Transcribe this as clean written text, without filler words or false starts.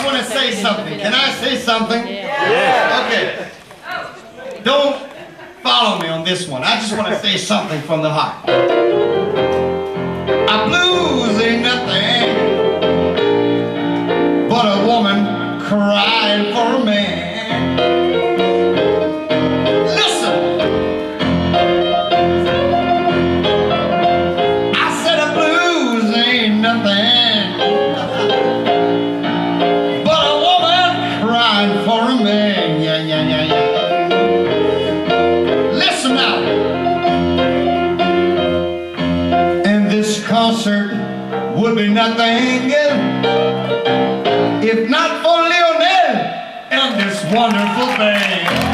just want to say something. Can I say something? Yeah. Okay. Don't follow me on this one. I just want to say something from the heart. A blues ain't nothing but a woman crying for a man. Listen. I said a blues ain't nothing but a woman crying for a man. Yeah, yeah, yeah, yeah. Listen now. And this concert would be nothing if not for Lionel and this wonderful thing.